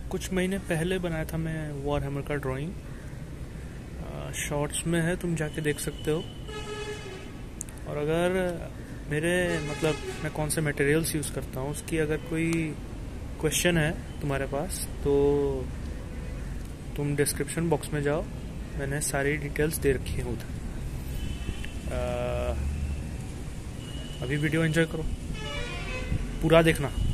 कुछ महीने पहले बनाया था मैं वॉर हैमर का ड्राइंग। शॉर्ट्स में है, तुम जाके देख सकते हो। और अगर मेरे मैं कौन से मटेरियल्स यूज़ करता हूँ उसकी अगर कोई क्वेश्चन है तुम्हारे पास तो तुम डिस्क्रिप्शन बॉक्स में जाओ, मैंने सारी डिटेल्स दे रखी हैं उधर। अभी वीडियो एंजॉय करो, पूरा देखना।